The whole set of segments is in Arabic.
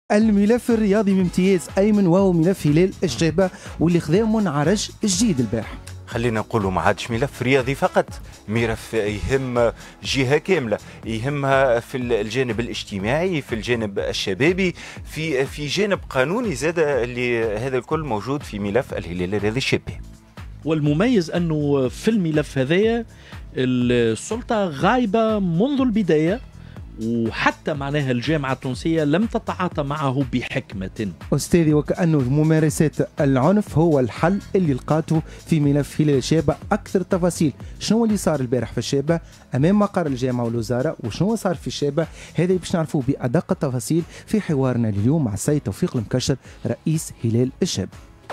الملف الرياضي بامتياز أيمن، وهو ملف هلال الشابة واللي خذا منعرج جديد البارح. خلينا نقولوا ما عادش ملف رياضي فقط، ملف يهم جهة كاملة، يهمها في الجانب الاجتماعي، في الجانب الشبابي، في جانب قانوني زاد، اللي هذا الكل موجود في ملف الهلال الرياضي الشابي. والمميز أنه في الملف هذايا السلطة غايبة منذ البداية، وحتى معناها الجامعة التونسية لم تتعاطى معه بحكمة. أستاذي، وكأنه ممارسات العنف هو الحل اللي لقاته في ملف هلال الشابة. أكثر تفاصيل شنو اللي صار البارح في الشابة أمام مقر الجامعة والوزارة، وشنو صار في الشابة، هذا باش نعرفوه بأدق التفاصيل في حوارنا اليوم مع السيد توفيق المكشر رئيس هلال الشابة.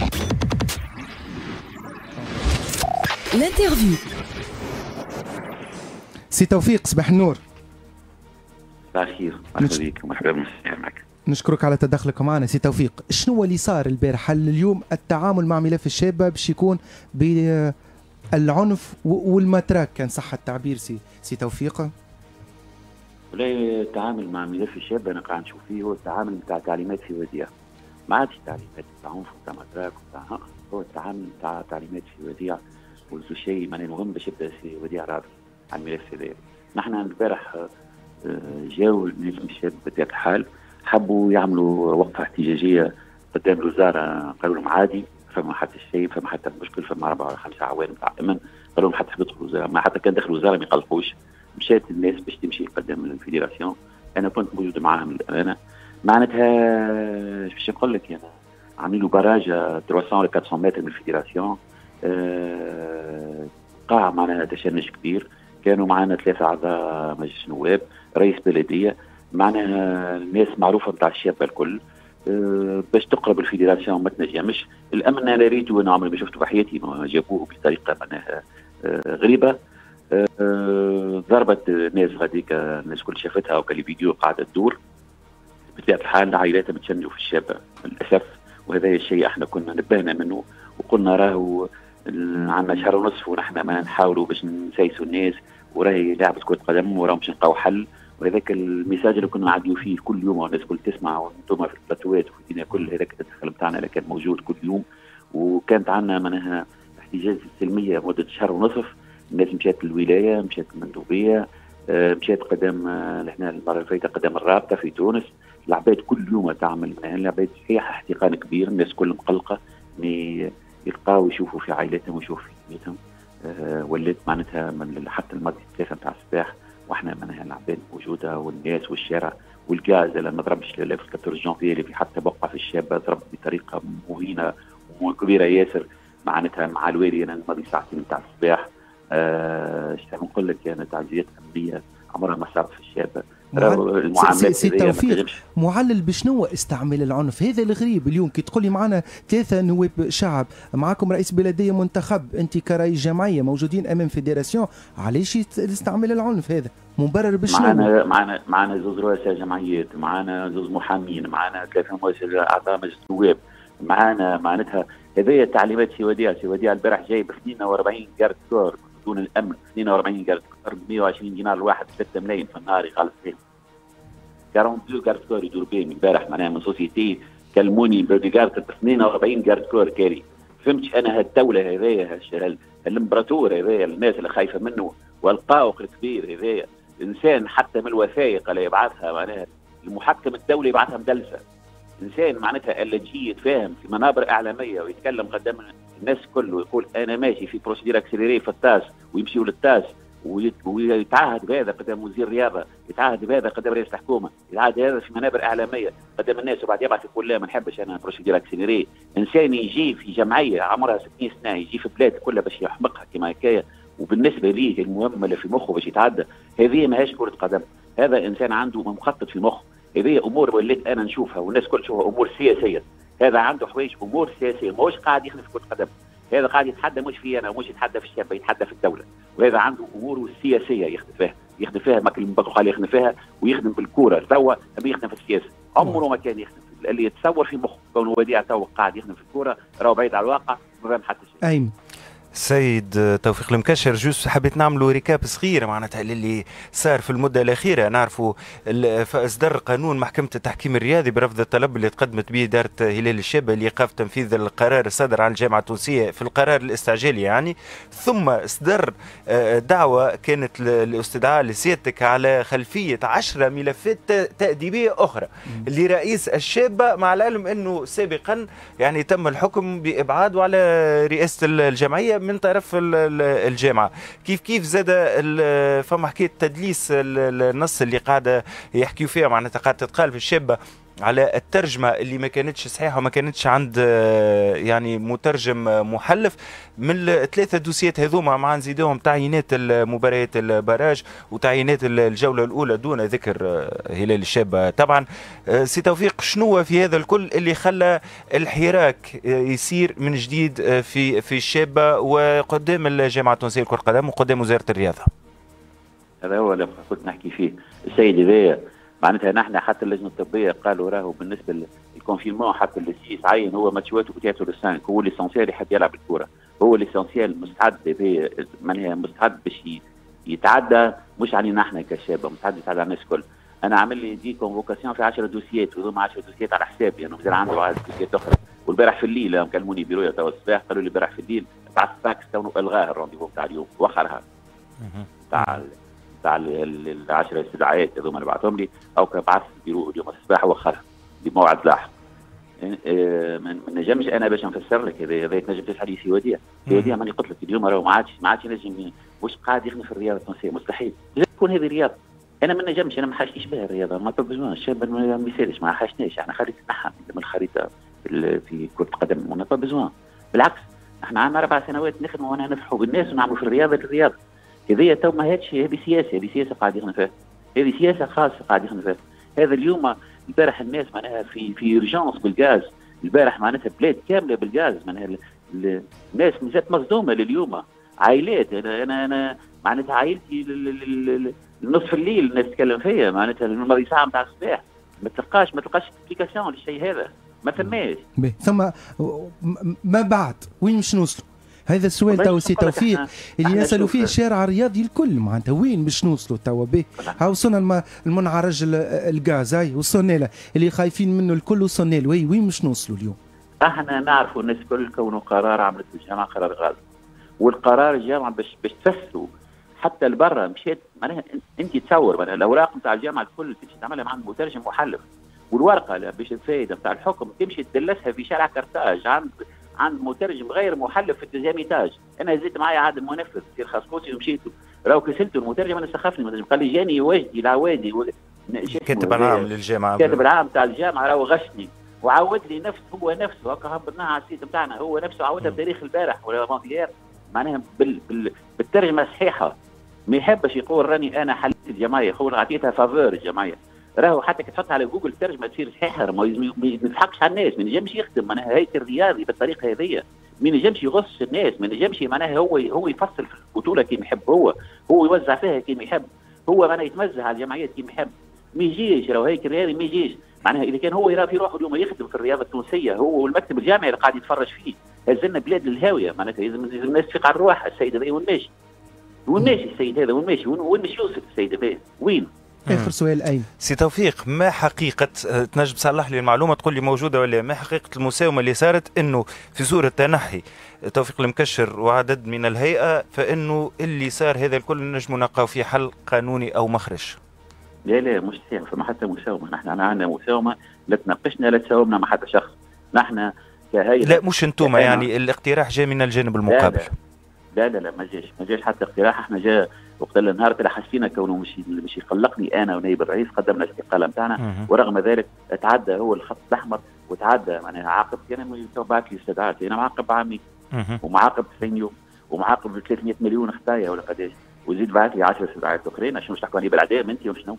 الانترفيو. سي توفيق، صباح النور. صباح الخير، مرحبا بك ومرحبا بالمستمع معك. نشكرك على تدخلك معنا سي توفيق. شنو اللي صار البارح؟ اليوم التعامل مع ملف الشابة باش يكون بالعنف والمتراك، كان صح التعبير سي توفيق؟ ولا التعامل مع ملف الشابة انا قاعد نشوف فيه هو التعامل بتاع تعليمات في وديعة، ما عادش تعليمات بتاع عنف وبتاع متراك وبتاع، هو التعامل بتاع تعليمات في وديعة، وزو شيء معناه مهم باش يبدا في وديعة راضي على الملف هذا. نحن البارح جاوا الناس من الشاب بطبيعة الحال، حبوا يعملوا وقفة احتجاجية قدام الوزارة، قالوا لهم عادي، فما حتى شيء، فما حتى مشكل، فما 4 5 عوامل تاع امن، قالوا لهم حتى تدخل الوزارة، ما حتى كان دخل الوزارة ما يقلقوش. مشات الناس باش تمشي قدام الفيدراسيون، انا كنت موجود معاهم للامانة، معناتها باش نقول لك يعني عاملين له براج 300 ولا 400 متر من الفيدراسيون، قاع معناها تشنج كبير، كانوا معنا 3 اعضاء مجلس نواب، رئيس بلديه، معناها الناس معروفه بتاع الشابه الكل، باش تقرب الفيدراسيون ما تنجمش. الامن انا ريته، انا عمري ما شفته في حياتي، ما جابوه بطريقه معناها غريبه، ضربت الناس غاديك، الناس كل شافتها وكان فيديو قاعده تدور. بطبيعه الحال عائلات متشنجوا في الشابه للاسف، وهذا الشيء احنا كنا نبهنا منه وقلنا راهو عندنا شهر ونصف ونحن ما نحاولوا باش نسيسوا الناس، وراهي لعبه كره قدم وراهم باش نلقاو حل. وهذاك الميساج اللي كنا نعديو فيه كل يوم والناس كل تسمع، وانتم في البلاتوات وفي الدنيا كل هذاك التدخل بتاعنا اللي كان موجود كل يوم، وكانت عندنا معناها احتجاج سلميه مده شهر ونصف. الناس مشات للولايه، مشات المندوبيه، مشات قدام احنا المره اللي فاتت قدام الرابطه في تونس. العباد كل يوم تعمل، العباد فيها احتقان كبير، الناس كل مقلقه يلقاو يشوفوا في عائلتهم ويشوفوا في بيتهم. ولات معناتها من حتى الماضي 3 نتاع الصباح واحنا معناها العباد موجوده، والناس والشارع والغاز اللي ما ضربش في 14 جانفي اللي في حتى بقعه في الشابه، ضرب بطريقه مهينه وكبيره ياسر معناتها مع الوالي. انا الماضي 2 نتاع الصباح ايش نقول لك، يعني تعزيات امنيه عمرها ما صارت في الشابه. المعاملات سي توفيق، معلل بشنو استعمل العنف؟ هذا الغريب اليوم كي تقول لي معنا 3 نواب شعب، معكم رئيس بلديه منتخب، انت كرئيس جمعيه موجودين امام فيدراسيون، علاش يستعمل العنف هذا؟ مبرر بشنو؟ معنا 2 رؤساء جمعيات، معنا 2 محامين، معنا 3 اعضاء مجلس النواب، معنا معناتها هذه تعليمات سي وديع البارح جايب 42 جارد كور دون الامن، 42 جارد كور ب 120 دينار الواحد، 6 ملايين في النهار يخلص فيهم. 42 جارد كور يدور بهم البارح معناها من سوسيتي كلموني بوديغارد 42 جارد كور كاري. فهمتش انا هالدوله هذايا، الامبراطور هذايا، الناس اللي خايفه منه، والقاوق الكبير هذايا، انسان حتى من الوثائق اللي يبعثها معناها المحكم الدولي يبعثها مدلسه، انسان معناتها اللي يجي يتفاهم في منابر اعلاميه ويتكلم قدام الناس كله ويقول انا ماشي في بروسيدير اكسليري في التاس، ويمشيوا للتاس ويتعهد بهذا قدام وزير الرياضه، يتعهد بهذا قدام رئيس الحكومه، يتعهد بهذا في منابر اعلاميه قدام الناس، وبعد يبعث يقول لا ما نحبش انا بروسيدير اكسليري. انسان يجي في جمعيه عمرها 60 سنه، يجي في بلاد كلها باش يحمقها كما هكايا، وبالنسبه ليه المهم اللي في مخه باش يتعدى، هذه ماهيش كره قدم، هذا انسان عنده مخطط في مخه. هذه امور وليت انا نشوفها والناس كل تشوفها امور سياسيه، هذا عنده حوايج امور سياسيه، ماهوش قاعد يخدم في كره قدم، هذا قاعد يتحدى مش في انا، مش يتحدى في الشاب، يتحدى في الدوله، وهذا عنده امور سياسيه يخدم فيها ما كان قال يخدم فيها، ويخدم بالكوره توا يخدم في السياسه، عمره ما كان يخدم اللي يتصور في مخه كونه وديع توا قاعد يخدم في الكوره، راهو بعيد على الواقع ما فاهم حتى شيء. ايمن سيد توفيق المكشر، جوست حبيت نعملوا ريكاب صغير معناتها اللي صار في المده الاخيره. نعرفوا اصدر قانون محكمه التحكيم الرياضي برفض الطلب اللي تقدمت به اداره هلال الشابه لايقاف تنفيذ القرار الصادر عن الجامعه التونسيه في القرار الاستعجالي يعني. ثم اصدر دعوه كانت لاستدعاء لسيادتك على خلفيه 10 ملفات تاديبيه اخرى لرئيس الشابه، مع العلم انه سابقا يعني تم الحكم بابعاده على رئاسه الجمعيه من طرف الجامعه. كيف زاد فما حكايه تدليس النص اللي قاعده يحكيوا فيها معناتها قاعده تتقال في الشابه على الترجمه اللي ما كانتش صحيحه وما كانتش عند يعني مترجم محلف. من الثلاثه دوسيات هذوما مع نزيدوهم تعيينات المباريات البراج وتعيينات الجوله الاولى دون ذكر هلال الشابه طبعا. سي توفيق، شنو في هذا الكل اللي خلى الحراك يصير من جديد في الشابه وقدام الجامعه التونسيه لكره القدم وقدام وزاره الرياضه؟ هذا هو اللي كنت نحكي فيه. السيد هذايا معناتها نحن حتى اللجنه الطبيه قالوا راهو بالنسبه للكونفينمون حتى السيس عين هو ماتشواته بتاعته للسانك، هو ليسونسيال يحب يلعب الكره، هو ليسونسيال مستعد معناها مستعد باش يتعدى مش علينا احنا كشابه، مستعد يتعدى على الناس الكل. انا عامل لي دي كونفوكاسيون في 10 دوسيات وهذوما 10 دوسيات على حسابي، انا مازال عنده 10 دوسيات اخرى. والبارح في الليل كلموني بيرويا توا الصباح قالوا لي البارح في الليل تاع الفاكس تو الغاه الرونديفو تاع اليوم وخرها تاع ال 10 استدعاءات هذوما اللي بعثهم لي او كبعث البيرو اليوم الصباح وخرها بموعد لاحق. ما نجمش انا باش نفسر لك هذا تنجم تسال لي سي وديع. سي وديع ماني قلت لك اليوم راهو ما عادش نجم واش قاعد يخدم في الرياضه التونسيه، مستحيل تكون هذه رياضه. انا ما نجمش، انا ما حاجتيش بها الرياضه، ما بزوان الشاب ما يسالش، ما حاجتناش احنا خريطه نحن من الخريطه في كره القدم، ما بزوان. بالعكس احنا عندنا 4 سنوات نخدموا وانا نفرحوا بالناس ونعملوا في الرياضه. هذه تو ما هادش، هذه سياسه قاعد يخدم فيها، هذه سياسه خاصه قاعد يخدم فيها. هذا اليوم البارح الناس معناها في اورجانس بالغاز، البارح معناتها بلاد كامله بالغاز، معناها الناس مازالت مصدومه لليوم، عائلات. انا معناتها عائلتي نصف الليل الناس تتكلم فيها، معناتها الماضي ساعه نتاع الصباح ما تلقاش اكسبليكاسيون للشيء هذا، ما ثماش. ثم ما بعد وين باش نوصلوا؟ هذا السؤال تو سي توفيق اللي يسالوا فيه الشارع الرياضي الكل، معناتها وين باش نوصلوا توا به؟ ها وصلنا المنعرج الغاز، هاي وصلنا له اللي خايفين منه الكل، وصلنا له وين باش نوصلوا اليوم؟ احنا نعرفوا الناس الكل كونوا قرار عملت الجامعه قرار غلط، والقرار الجامعه باش تفسروا حتى لبرا مشيت. معناها انت تصور معناها الاوراق نتاع الجامعه الكل تمشي تعملها مع مترجم محلف، والورقه باش الفائده نتاع الحكم تمشي تدلسها في شارع كرتاج عند مترجم غير محلف في التزاميتاج. انا زدت معايا عاد منفذ سير خاصكوسي ومشيتوا راهو كسلت المترجم، انا استخفني المترجم قال لي جاني واجدي العوادي كاتب العام للجامعه، كاتب العام تاع الجامعه راهو غشني وعاود لي هو نفسه هكا هبطناها على السيت بتاعنا، هو نفسه عاودها بتاريخ البارح ولا ماضيير معناها بالترجمه الصحيحه. ما يحبش يقول راني انا حليت الجمعيه، يقول عطيتها فافور الجمعيه. راهو حتى كي تحط على جوجل الترجمه تصير صحيحه، ما يضحكش على الناس، ما ينجمش يخدم معناها هيئه الرياضي بالطريقه هذيا، ما ينجمش يغص الناس، ما ينجمش معناها هو يفصل في البطوله كيما يحب، هو يوزع فيها كيما يحب، هو معناها يتمزح على الجمعيات كيما يحب. ما يجيش راهو هيك الرياضي ما يجيش معناها اذا كان هو يرى في روحه اليوم يخدم في الرياضه التونسيه، هو والمكتب الجامعي اللي قاعد يتفرج فيه، هزلنا بلاد للهاويه. معناتها لازم الناس تفيق على روحها. السيد هذا وين ماشي؟ وين ماشي السيد هذا؟ وين ماشي؟ وين باش يوصل السيد هذا؟ وين؟ اخر سؤال اين؟ سي توفيق، ما حقيقه، تنجم تصلح لي المعلومه تقول لي موجوده ولا ما حقيقه المساومه اللي صارت انه في صوره تنحي توفيق المكشر وعدد من الهيئه، فانه اللي صار هذا الكل نجم نلقاو فيه حل قانوني او مخرج؟ لا مش صحيح، فما حتى مساومه. نحن عندنا مساومه، لا تناقشنا لا تساومنا مع حتى شخص. نحن كهيئه لا مش انتم، يعني الاقتراح جاء من الجانب المقابل. لا ما جاش حتى اقتراح. احنا جاء وقت النهار اللي حسينا كونه مش يقلقني انا ونائب الرئيس قدمنا الاستقاله نتاعنا، ورغم ذلك تعدى هو الخط الاحمر وتعدى معناها عاقب. انا بعث لي استدعاءات، انا معاقب عامي ومعاقب 90 يوم ومعاقب 300 مليون خطايا ولا قداش، وزيد بعث لي 10 استدعاءات اخرين. شنو تحكوا لي بالاعدام انت وشنو؟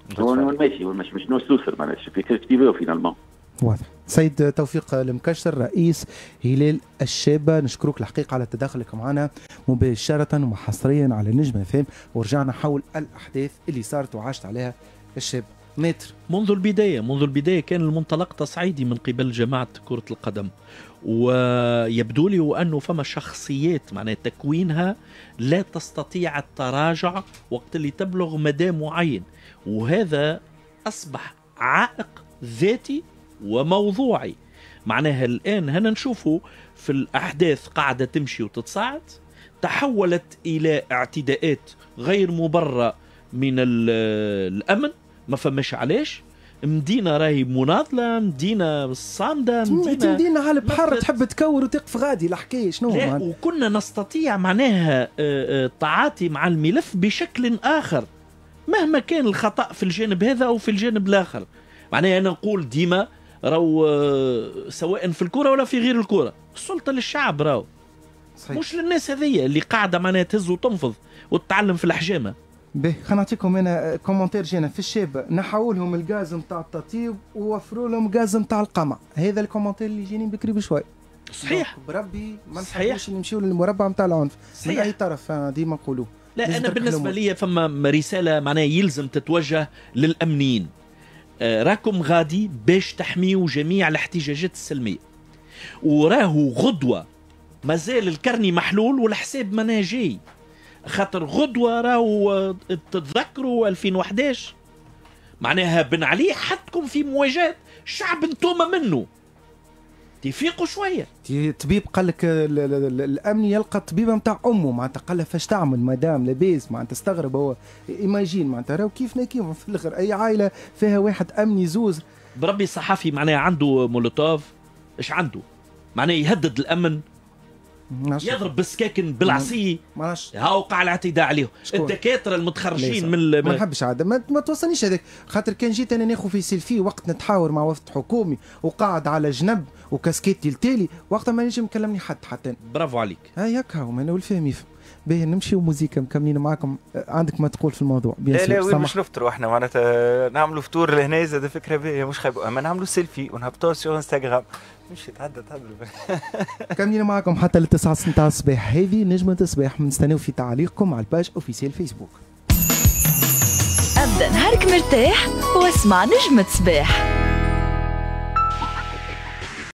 ماشي شنو سوسر معناها في كيف فينالمون. واضح. سيد توفيق المكشر رئيس هلال الشابه، نشكرك الحقيقه على تدخلك معنا مباشره وحصريا على نجم FM، ورجعنا حول الاحداث اللي صارت وعاشت عليها الشابه. منذ البداية كان المنطلق تصعيدي من قبل جماعة كرة القدم، ويبدو لي أنه فما شخصيات معناها تكوينها لا تستطيع التراجع وقت اللي تبلغ مدى معين، وهذا أصبح عائق ذاتي وموضوعي. معناها الآن هنا نشوفه في الأحداث قاعدة تمشي وتتصاعد، تحولت إلى اعتداءات غير مبررة من الأمن، ما فماش علاش. مدينة راهي مناضلة، مدينة صامدة، مدينة على البحر تحب تكور وتقف غادي الحكاية شنو لا، وكنا نستطيع معناها التعاطي مع الملف بشكل آخر مهما كان الخطأ في الجانب هذا أو في الجانب الآخر. معناها أنا نقول ديما راهو سواء في الكرة ولا في غير الكرة السلطة للشعب، راهو مش للناس هذية اللي قاعدة معناها تهز وتنفض وتتعلم في الحجامة. باهي خلينا نعطيكم انا كومنتير جينا في الشاب، نحوا لهم الغاز نتاع التطيب ووفروا لهم غاز نتاع القمع، هذا الكومنتير اللي يجيني بكري بشوي. صحيح بربي ما نحبوش نمشيو للمربع نتاع العنف من اي طرف ديما نقولوا. لا انا بالنسبه لي فما رساله معناها يلزم تتوجه للامنيين، راكم غادي باش تحميوا جميع الاحتجاجات السلميه، وراهو غدوه مازال الكرني محلول والحساب منا جاي، خاطر غدوه راهو تتذكروا 2011 معناها بن علي حطكم في مواجهه شعب انتوما منه، تفيقوا شويه. طبيب قال لك الامن يلقى الطبيبه نتاع امه، معناتها قال لها فاش تعمل مدام لاباس، معناتها استغرب هو ايماجين معناتها راهو كيفنا كيف في الاخر اي عائله فيها واحد امني زوز. بربي صحفي معناها عنده مولوتوف، ايش عنده؟ معناها يهدد الامن، يضرب بالسكاكن بالعصي، ها وقع الاعتداء عليهم. الدكاتره المتخرجين من ما نحبش عاد ما توصلنيش هذاك، خاطر كان جيت انا ناخذ في سيلفي وقت نتحاور مع وفد حكومي وقاعد على جنب وكاسكيتي التالي، وقتها ما نجم يكلمني حتى. برافو عليك. هاك هاو ما الفهم يفهم. باهي نمشيو موزيكا مكملين معاكم. عندك ما تقول في الموضوع؟ لا وين مش نفطروا احنا معناتها نعملوا فطور لهنا، زاد فكره باهيه مش خايبه، اما نعملوا سيلفي ونهبطوه سور انستغرام. مش تعدى كملنا معكم حتى للتسعة نتاع الصباح. هذه نجمة الصباح، نستناو في تعليقكم على الباج اوفيسيال فيسبوك. ابدا نهارك مرتاح واسمع نجمة الصباح.